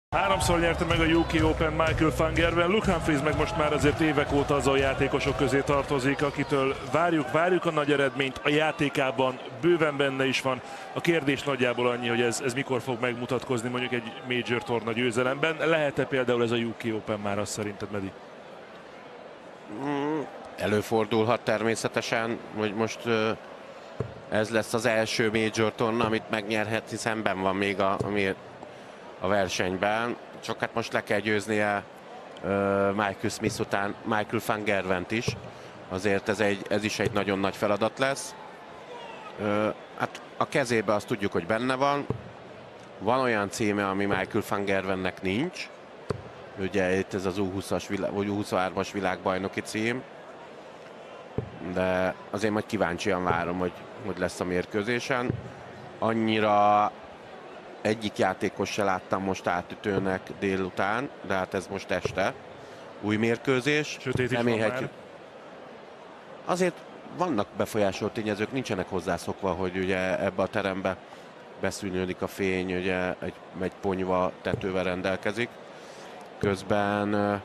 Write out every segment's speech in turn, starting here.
Háromszor nyerte meg a UK Open Michael van Gerwen, Luke Humphries meg most már azért évek óta azon játékosok közé tartozik, akitől várjuk a nagy eredményt, a játékában bőven benne is van. A kérdés nagyjából annyi, hogy ez mikor fog megmutatkozni mondjuk egy Major torna győzelemben. Lehet-e például ez a UK Open már, azt szerinted, Medi? Előfordulhat természetesen, hogy most ez lesz az első Major torna, amit megnyerhet, hiszen benn van még a versenyben, csak hát most le kell győznie Michael Smith után Michael van Gerwent is. Azért ez is egy nagyon nagy feladat lesz. Hát a kezébe azt tudjuk, hogy benne van. Van olyan címe, ami Michael van Gerwennek nincs. Ugye itt ez az U20-as vagy U23-as világbajnoki cím. De azért majd kíváncsian várom, hogy lesz a mérkőzésen. Annyira egyik játékos se láttam most átütőnek délután, de hát ez most este. Új mérkőzés. Sötét is van már. Azért vannak befolyásoló tényezők, nincsenek hozzászokva, hogy ugye ebbe a terembe beszűnődik a fény, ugye egy ponyva tetővel rendelkezik. Közben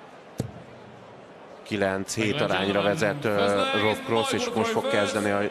9-7 arányra vezet Rob Cross, és most fog kezdeni a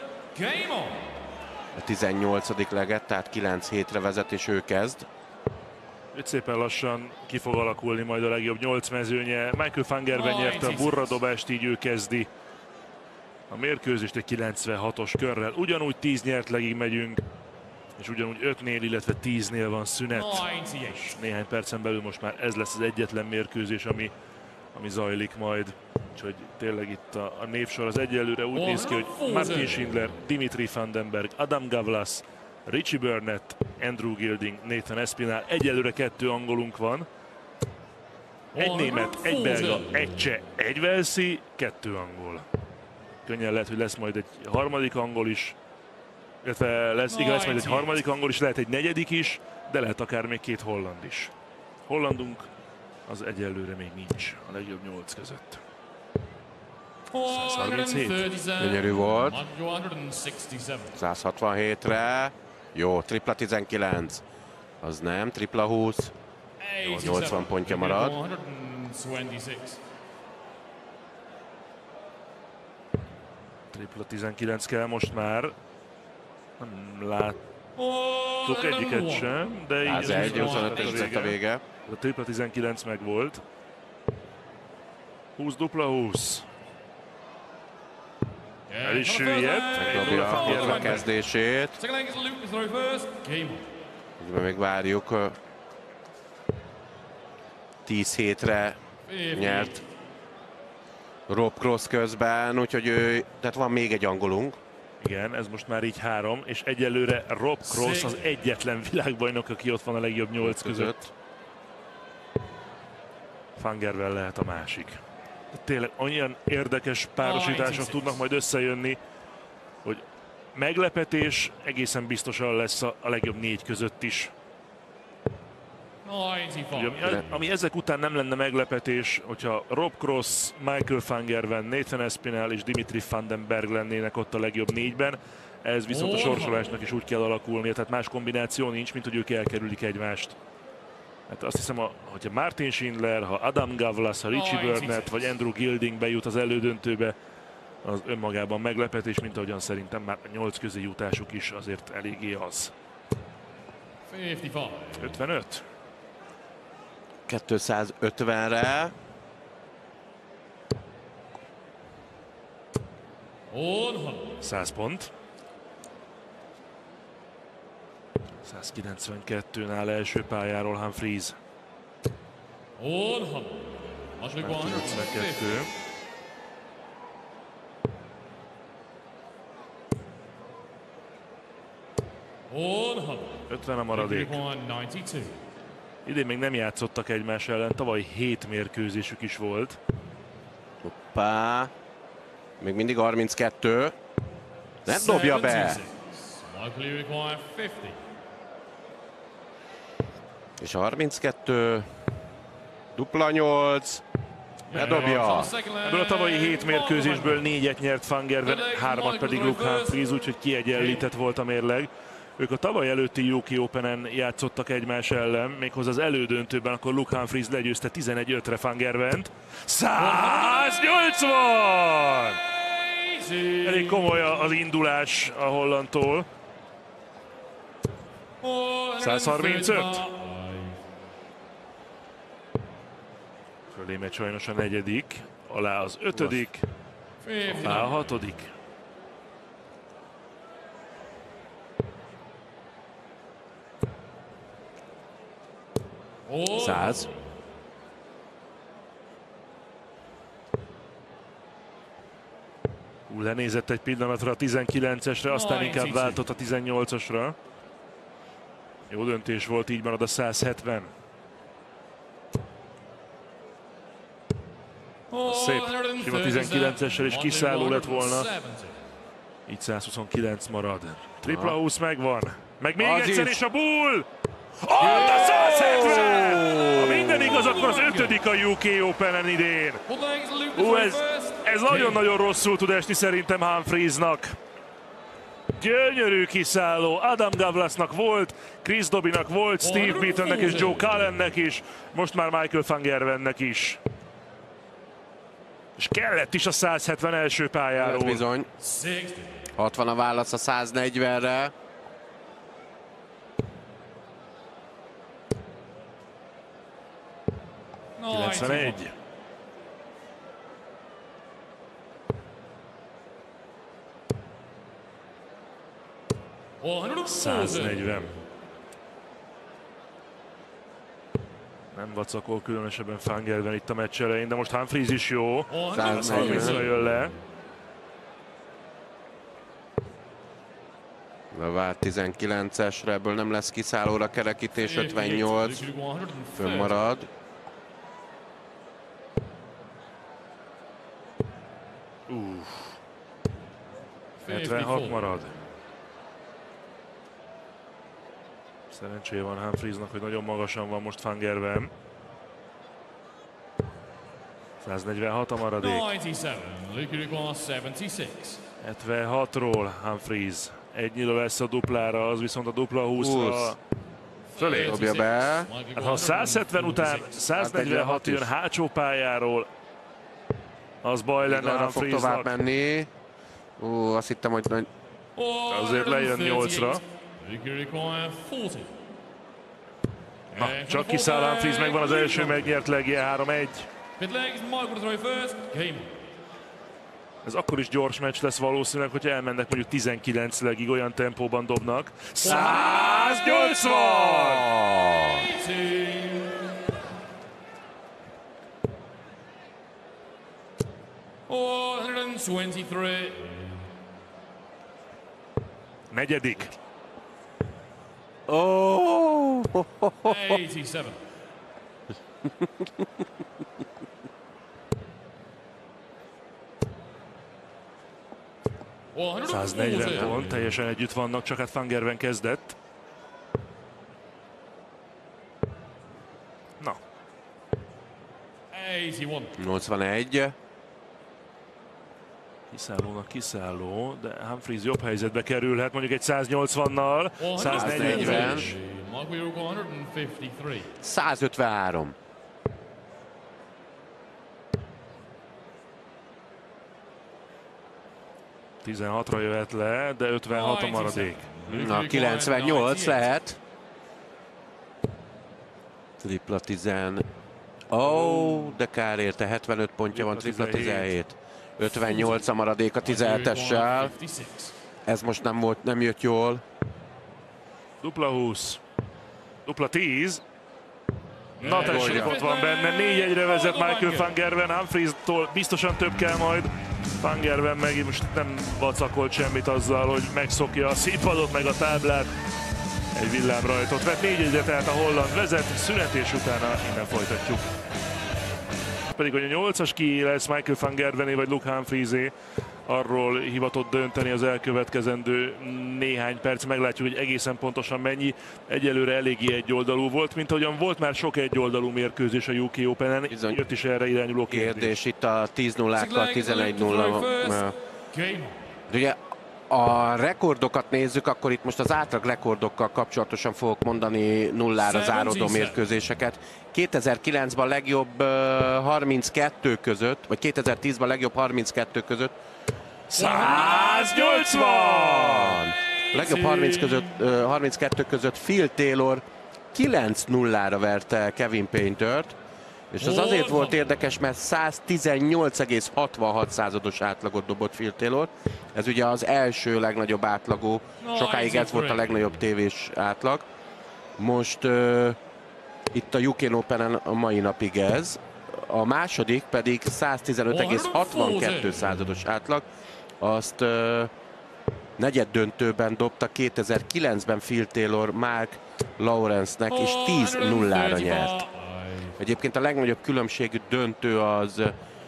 18. leget, tehát 9-7-re vezet, és ő kezd. Itt szépen lassan ki fog alakulni majd a legjobb 8 mezőnye. Michael van Gerwen nyerte a burradobást, így ő kezdi a mérkőzést egy 96-os körrel. Ugyanúgy 10 nyert legig megyünk, és ugyanúgy 5-nél, illetve 10-nél van szünet. És néhány percen belül most már ez lesz az egyetlen mérkőzés, ami zajlik majd. Úgyhogy tényleg itt a névsor az egyelőre úgy néz ki, hogy Martin Schindler, Dimitri Van den Bergh, Adam Gavlas, Richie Burnett, Andrew Gilding, Nathan Espinal. Egyelőre 2 angolunk van. Egy német, egy belga, egy cseh, egy velszi, 2 angol. Könnyen lehet, hogy lesz majd egy harmadik angol is. Illetve lesz majd egy harmadik angol is, lehet egy negyedik is, de lehet akár még 2 holland is. Hollandunk az egyelőre még nincs a legjobb 8 között. 137. Gyönyörű volt. 167-re. Jó, tripla 19. Az nem, tripla 20. 80 pontja marad. Tripla 19 kell most már. Nem láttuk egyiket sem, de így az 1-25-es lett a vége. A tripla 19 meg volt. 20 dupla 20. El is süllyedt. Megdobja a kezdését. Még várjuk. 10 hétre nyert Rob Cross közben, úgyhogy tehát van még egy angolunk. Igen, ez most már így 3, és egyelőre Rob Cross az egyetlen világbajnok, aki ott van a legjobb 8 között. Van Gerwen lehet a másik. Tényleg olyan érdekes párosítások tudnak majd összejönni, hogy meglepetés egészen biztosan lesz a legjobb 4 között is. Ami ezek után nem lenne meglepetés, hogyha Rob Cross, Michael van Gerwen, Nathan Espinal és Dimitri Van den Bergh lennének ott a legjobb 4-ben. Ez viszont a sorsolásnak is úgy kell alakulnia, tehát más kombináció nincs, mint hogy ők elkerülik egymást. Hát azt hiszem, hogyha Martin Schindler, ha Adam Gavlas, ha Richie Burnett vagy Andrew Gilding bejut az elődöntőbe, az önmagában meglepetés, mint ahogyan szerintem már a 8 közé jutásuk is azért eléggé az. 55. 250-re. 100 pont. 192-nál első pályáról Humphries. 192. $50 a maradék. Idén még nem játszottak egymás ellen, tavaly 7 mérkőzésük is volt. Hoppá. Még mindig 32. Nem dobja be. És 32. Dupla 8. Bedobja. Ebből a tavalyi 7 mérkőzésből 4-et nyert Van Gerwen, 3-at pedig Luke Humphries, úgyhogy kiegyenlített volt a mérleg. Ők a tavaly előtti UK Open-en játszottak egymás ellen, méghozzá az elődöntőben, akkor Luke Humphries legyőzte 11-5-re Van Gervent. 180! Elég komoly az indulás a hollandtól. 135. Fölé megy sajnos a negyedik, alá az ötödik, alá a hatodik. 100. Lenézett egy pillanatra a 19-esre, aztán inkább váltott a 18-asra. Jó döntés volt, így marad a 170. Szép, sima 19-essel is kiszálló lett volna. Így 129 marad. Tripla 20 megvan. Meg még egyszer is a bull! Ott a 170! Ha minden igaz, akkor az ötödik a UK Open-en idén. Ez nagyon-nagyon rosszul tud esni szerintem Humphriesnak. Gyönyörű kiszálló. Adam Gavlasnak volt, Chris Dobynak volt, Steve Beatonnek és Joe Cullennek is, most már Michael van Gerwennek is. És kellett is a 170 első pályáról. Bizony. 60 a válasz a 140-re. ...91. ...140. Nem vacakol különösebben Van Gerwen itt a meccs elején, de most Humphries is jó. 130-ra jön le. Levált 19-esre, ebből nem lesz kiszállóra kerekítés, 58. Fönnmarad. Uff. 76 marad. Szerencséje van Humphriesnak, hogy nagyon magasan van most Van Gerwen. 146 a maradék. 76-ról Humphries. Egy nyiló lesz a duplára, az viszont a dupla 20-ra fölé. Dobja be. Hát ha 170 után 146 jön hátsó pályáról, az baj lenne Humphriesnak. Fog tovább menni. Azt hittem, hogy nagy... Azért lejön 8-ra. Na, csak kiszáll Humphries, megvan az első megnyert legje, 3-1. Ez akkor is gyors meccs lesz valószínűleg, hogyha elmennek mondjuk 19 legig, olyan tempóban dobnak. 180! Negyedik. Oh! 87. 140 pont, teljesen együtt vannak, csak hát Van Gerwen kezdett. Na. 81. Kiszállónak kiszálló, de Humphries jobb helyzetbe kerülhet, mondjuk egy 180-nal, 140. 153. ...16-ra jöhet le, de 56 a maradék. Na, 98 lehet. Tripla 10. De kár érte, 75 pontja van, tripla 17. 58 a maradék a 17-essel. Ez most nem jött jól. Dupla 20. Dupla 10. Na tessék, ott van benne. 4-1-re vezet Michael van Gerwen. Humphries-tól biztosan több kell majd. Van Gerwen meg most nem vacakolt semmit azzal, hogy megszokja a színpadot, meg a táblát. Egy villámrajtot vett. 4-1-re tehát a holland vezet. Szünetés utána innen folytatjuk. Pedig, hogy a 8-as ki lesz Michael van Gerwené vagy Luke Humphriesé, arról hivatott dönteni az elkövetkezendő néhány perc. Meglátjuk, hogy egészen pontosan mennyi. Egyelőre eléggé egyoldalú volt, mint ahogyan volt már sok egyoldalú mérkőzés a UK Open-en. Jött is erre irányuló kérdés. Itt a 10-0-kkal 11-0. Ugye a rekordokat nézzük, akkor itt most az átlag rekordokkal kapcsolatosan fogok mondani nullára záródó mérkőzéseket. 2009-ben a legjobb 32 között, vagy 2010-ben a legjobb 32 között 180! A legjobb 32 között Phil Taylor 9-0-ra verte Kevin Paintert, és az azért volt érdekes, mert 118,66%-os átlagot dobott Phil Taylor. Ez ugye az első legnagyobb átlagú, sokáig ez volt a legnagyobb tévés átlag. Most itt a UK Openen a mai napig ez. A második pedig 115,62%-os átlag. Azt negyed döntőben dobta 2009-ben Phil Taylor Mark Lawrence-nek, és 10-0-ra nyert. Egyébként a legnagyobb különbségű döntő az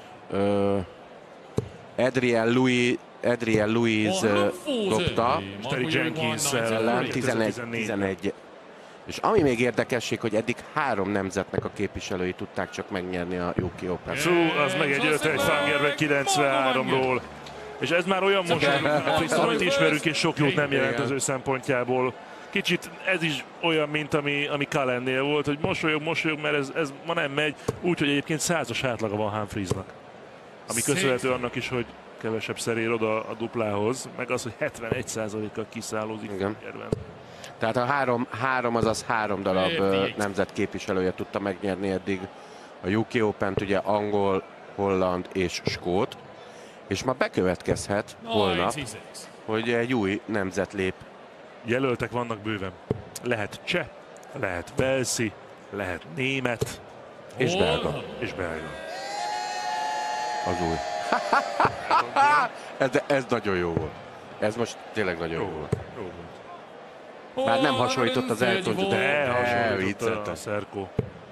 Adrian Louis dobta, Terry Jenkins ellen 11. És ami még érdekesség, hogy eddig 3 nemzetnek a képviselői tudták csak megnyerni a UK Open. Fú, az meg egy Fangerben 93-ról. És ez már olyan most, amit ismerünk, és sok jót nem jelent az ő szempontjából. Kicsit ez is olyan, mint ami Cullennél volt, hogy mosolyog, mert ez ma nem megy. Úgyhogy egyébként 100-as átlaga van Humphriesnak. Ami köszönhető annak is, hogy kevesebb ér oda a duplához, meg az, hogy 71%-kal kiszállózik. Tehát a három darab nemzet képviselője tudta megnyerni eddig a UK Opent, ugye angol, holland és skót. És ma bekövetkezhet holnap, hogy egy új nemzet lép. Jelöltek vannak bőven. Lehet cseh, lehet velszi, lehet német. És belga. És belga. Az új. ez nagyon jó volt. Ez most tényleg nagyon jó volt. Jó volt. Bár nem hasonlított az Elton John, De hasonlított vicceltem. a Szerkó.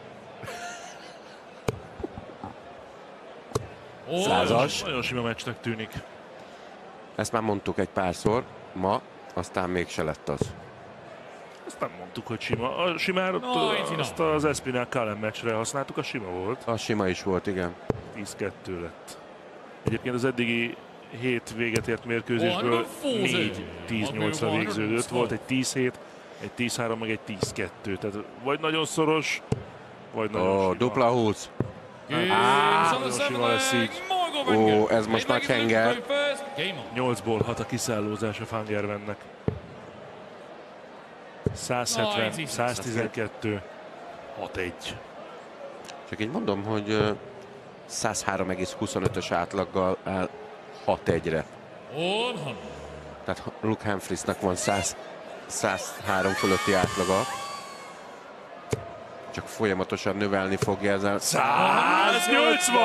100-as. Nagyon sima meccsnek tűnik. Ezt már mondtuk egy párszor ma, aztán mégse lett az. Azt nem mondtuk, hogy sima. A simára azt az Espinal Cullen meccsre használtuk, a sima volt. A sima is volt, igen. 10-2 lett. Egyébként az eddigi 7 véget ért mérkőzésből 4 10-8-ra végződött. Volt egy 10-7, egy 10-3, meg egy 10-2. Tehát vagy nagyon szoros, vagy nagyon sima. Dupla 20. Nagyon sima lesz így. Ez most nagy henger. 8-ból 6 a kiszállózás a Fangervennek. 170, 112, 6-1. Csak így mondom, hogy 103,25-ös átlaggal áll 6-1-re. Tehát Luke Humphriesnak van 103 fölötti átlaga. Csak folyamatosan növelni fogja ezzel. 180!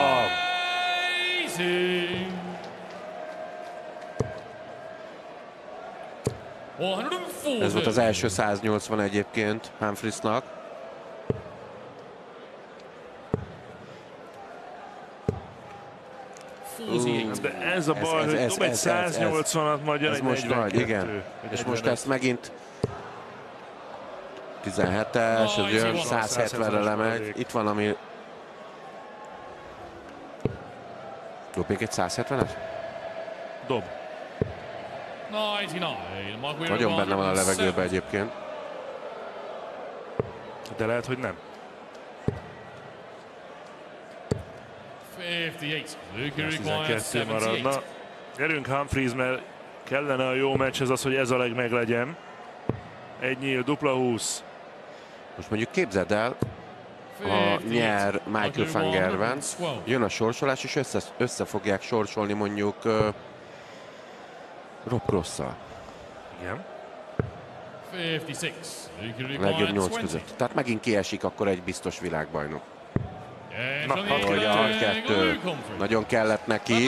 Ez volt az első 180 egyébként Humphriesnak. De ez a baj, hogy dob egy 180-at, majd jön ez egy most 42. nagy, igen. És most ezt megint 17-es, ez jön, 170-re lemegy. Itt van, ami... Dob még egy 170-es? Dob. Nagyon benne van a levegőben egyébként. De lehet, hogy nem. 12 maradna. Gyerünk Humphries, mert kellene a jó meccshez az, hogy ez a meglegyen. Egy nyíl, dupla 20. Most mondjuk képzeld el, ha nyer Michael van Gerwen, jön a sorsolás, és össze fogják sorsolni mondjuk Rob Cross-szal. Igen. Legjobb 8 között. Tehát megint kiesik akkor egy biztos világbajnok. Na, Hogy a 6-2 nagyon kellett neki.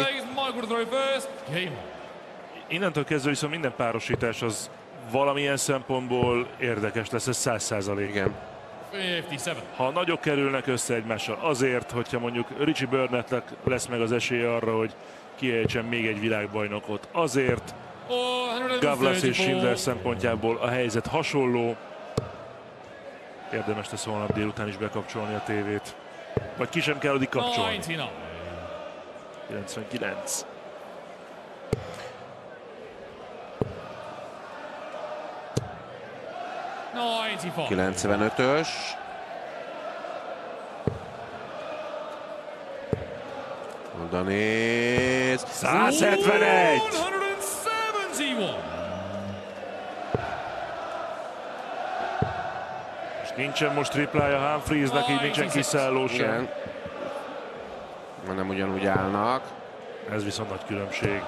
Innentől kezdve viszont minden párosítás az valamilyen szempontból érdekes lesz, ez 100%. Igen. Ha nagyok kerülnek össze egymással, azért, hogyha mondjuk Richie Burnettnek lesz meg az esélye arra, hogy kiejtsen még egy világbajnokot, azért Gavlas és Schindler szempontjából a helyzet hasonló. Érdemes lesz holnap délután is bekapcsolni a tévét. Vagy ki sem kell addig kapcsolni. 99. 95-ös. Oda néz. 171! 171. És nincsen most triplája Humphriesnak, így nincsen kiszálló sem. Igen. Nem ugyanúgy állnak. Ez viszont nagy különbség.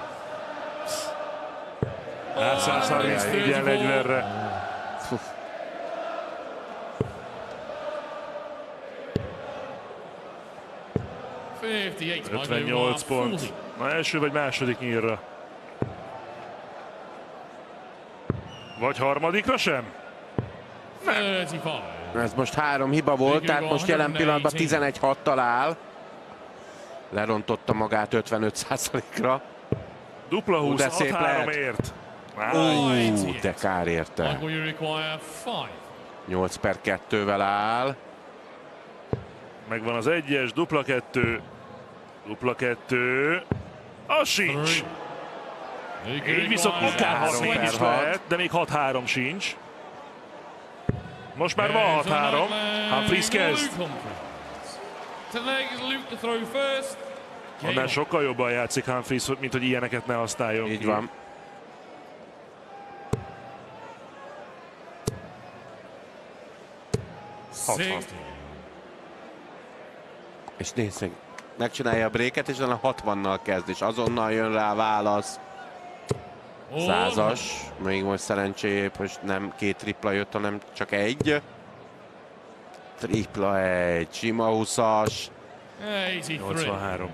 134-re. 58 pont. Na, első vagy második nyírra? Vagy harmadikra sem? Ez most 3 hiba volt, tehát most jelen pillanatban 11-6-tal áll. Lerontotta magát 55%-ra. Dupla 20, de szép 6-3-ért. De kár érte. 8/2-vel áll. Megvan az egyes, dupla 2. Dupla 2. Az sincs. Így viszont akár 6-4 is lehet, de még 6-3 sincs. Most már van 6-3. Humphries kezd. Annál sokkal jobban játszik Humphries, mint hogy ilyeneket ne használjon. Így van. És nézzük, megcsinálja a bréket, és a 60-nal kezd, és azonnal jön rá válasz. 100-as, még most szerencsé, most nem 2 tripla jött, hanem csak 1. Tripla 1, sima 20-as. 83.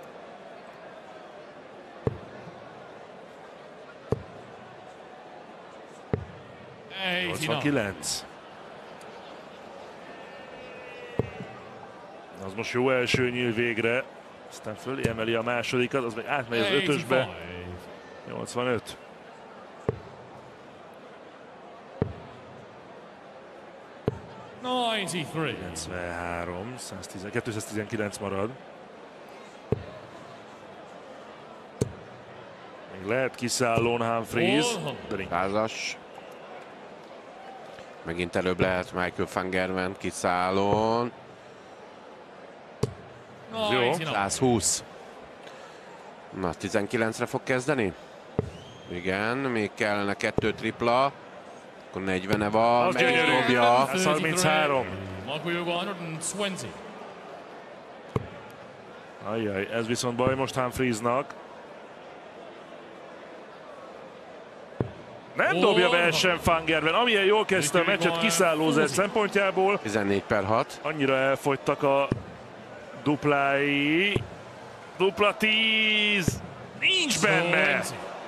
Az most jó első nyíl végre, aztán fölé emeli a másodikat, az meg átmegy az 5-ösbe. 85. $93. 93, 219 marad. Még lehet kiszállón Humphries. 100-as. Megint előbb lehet Michael van Gerwen kiszállón. Jó. 120. Na, 19-re fog kezdeni? Igen, még kellene 2 tripla. Akkor 40-e van, Az gyönyörű. megdobja. 33. Ajjaj, ez viszont baj most Humphriesnak. Nem dobja verseny Van Gerwen, amilyen jól kezdte a meccset kiszállózás szempontjából. 14/6. Annyira elfogytak a duplái. Dupla 10. Nincs benne.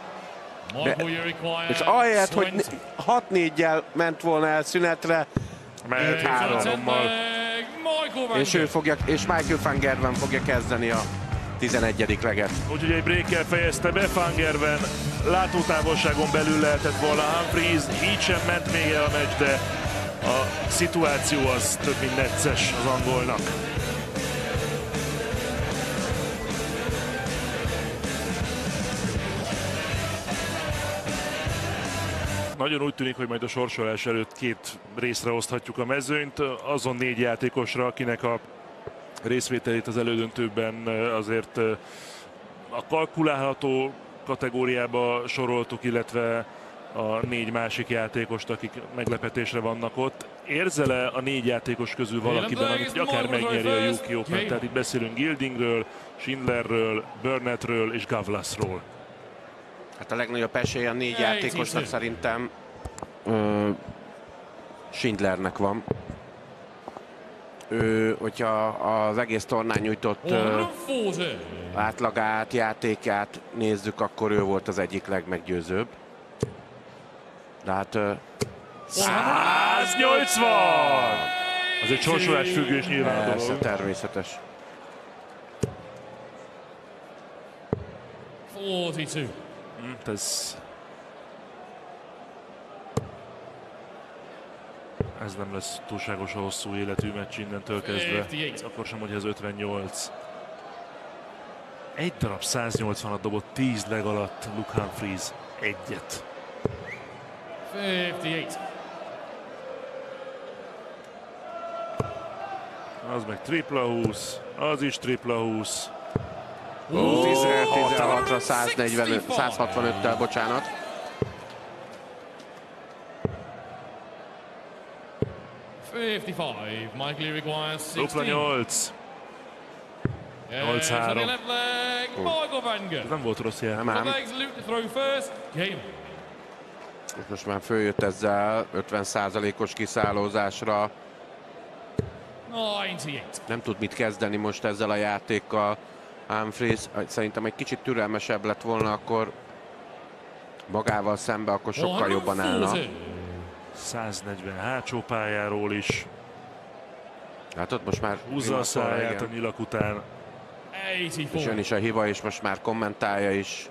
És ahelyett, hogy 6-4-jel ment volna el szünetre, Mert 3-mal. És Michael van Gerwen fogja kezdeni a 11. leget. Úgyhogy egy breakkel fejezte be Van Gerwen. Látótávolságon belül lehetett volna Humphries. Így sem ment még el a meccs, de a szituáció az több mint necces az angolnak. Nagyon úgy tűnik, hogy majd a sorsolás előtt 2 részre oszthatjuk a mezőnyt. Azon 4 játékosra, akinek a részvételét az elődöntőben azért a kalkulálható kategóriába soroltuk, illetve a 4 másik játékost, akik meglepetésre vannak ott. Érzel-e a 4 játékos közül valakiben, amit akár megnyeri a UK Open? Tehát itt beszélünk Gildingről, Schindlerről, Burnettről és Gavlasról. Hát a legnagyobb esélye a 4 játékosnak szerintem Schindlernek van. Ő, hogyha az egész tornán nyújtott átlagát, játékát nézzük, akkor ő volt az egyik legmeggyőzőbb. De hát 180! Az egy sorsolás függős nyilván a dolog. Természetes. 42. Ez nem lesz túlságosan hosszú életű meccs innentől kezdve. Akkor sem, hogy ez 58. Egy darab 180-at dobott 10 leg alatt Luke Humphries. Egyet. 58. Az meg tripla 20, az is tripla 20. 16-ra 165-tel, bocsánat. Michael requires 16. Dupla 8. 8-3. Ez nem volt rossz jel. Nem. Most már följött ezzel 50%-os kiszállózásra. 98. Nem tud mit kezdeni most ezzel a játékkal. Humphries szerintem egy kicsit türelmesebb lett volna, akkor magával szembe, akkor sokkal jobban állna. 140 hátsó pályáról is. Hát ott most már Húzza a száját a nyilak után. 84. és jön is a hiba, és most már kommentálja is.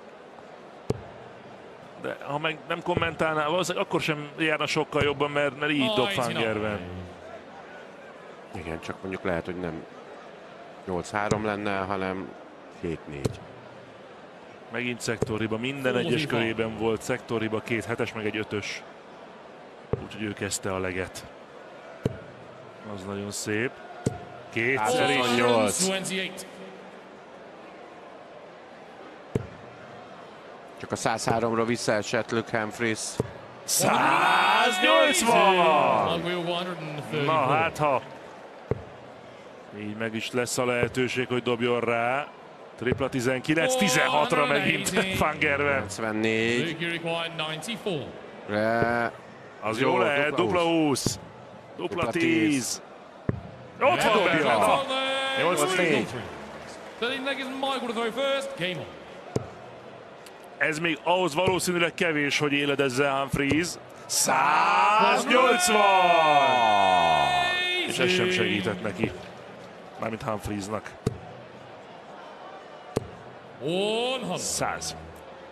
De ha meg nem kommentálná, valószínűleg akkor sem járna sokkal jobban, mert így dob Fangerven. Igen, csak mondjuk lehet, hogy nem 8-3 lenne, hanem 7-4. Megint szektorhiba, minden egyes körében volt szektorhiba, 2 7-es meg egy 5-ös. Úgyhogy ő kezdte a leget. Az nagyon szép. Kétszer is. 28. Csak a 103-ról visszaesett Luke Humphries. 180! Na hát ha így meg is lesz a lehetőség, hogy dobjon rá. Tripla 19, 16-ra megint Fangerven. 94. Az jó lehet, dupla 20. Dupla 10. Ott van benne. 8-4. Ez még ahhoz valószínűleg kevés, hogy éledezze Humphries. 180! És ez sem segített neki. Mármint Humphriesnak. 100.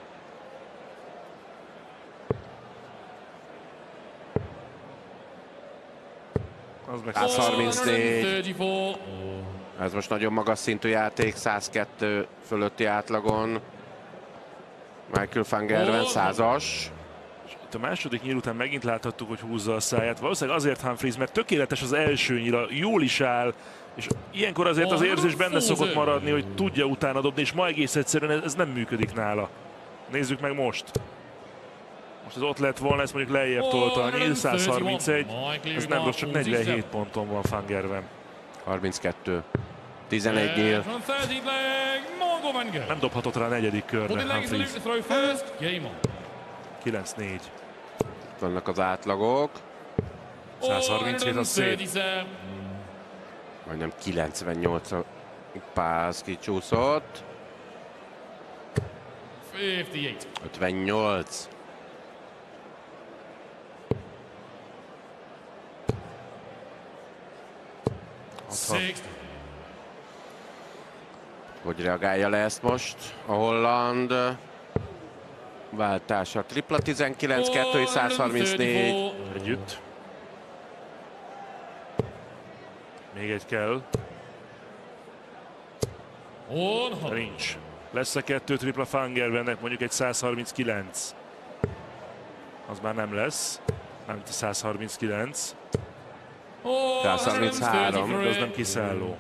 Az meg 134. Ez most nagyon magas szintű játék, 102 fölötti átlagon. Michael Fangerven 100-as. Itt a második nyíl után megint láthattuk, hogy húzza a száját. Valószínűleg azért Humphries, mert tökéletes az első nyíla, jól is áll, és ilyenkor azért az érzés benne szokott maradni, hogy tudja utána dobni, és ma egész egyszerűen ez nem működik nála. Nézzük meg most. Most ez ott lett volna, ezt mondjuk lejjebb tolta a nyíl, 131. Ez nem rossz, csak 47 ponton van Fangerven. 32. 11 nyíl. Nem dobhatott rá a negyedik körre Humphries. 9-4. Vannak az átlagok. 137 az szép. Majdnem 98 a pász kicsúszott. 58. Hogy reagálja le ezt most a holland? Váltása. Tripla 19, 2 és 134. Együtt. Még egy kell. De nincs. Lesz a 2 tripla Fangervennek, mondjuk egy 139. Az már nem lesz. Nem 139. 133. De az nem kiszálló.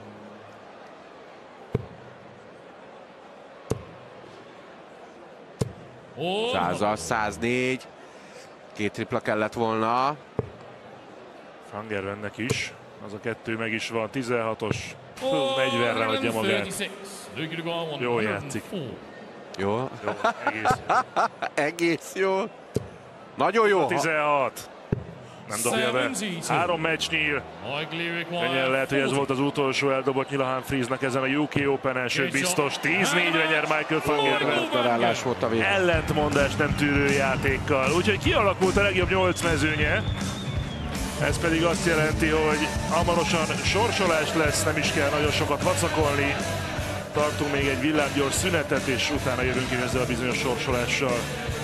Százas, 104. 2 tripla kellett volna. Fangervennek is. Az a 2 meg is van. 16-os. 40-re adja magát. Jól játszik. Jó. Jó, egész jó. Egész jó. Nagyon jó. 16. Nem dobja be. 3 meccs nyíl. Könnyen lehet, hogy ez volt az utolsó eldobott nyíl a Humphriesnak ezen a UK Open-en, sőt biztos 10-4-re nyer Michael Fangerven. Darálás volt a vég. Ellentmondás nem tűrő játékkal. Úgyhogy kialakult a legjobb 8 mezőnye. Ez pedig azt jelenti, hogy hamarosan sorsolás lesz, nem is kell nagyon sokat vacakolni. Tartunk még egy villámgyors szünetet, és utána jövünk ki ezzel a bizonyos sorsolással.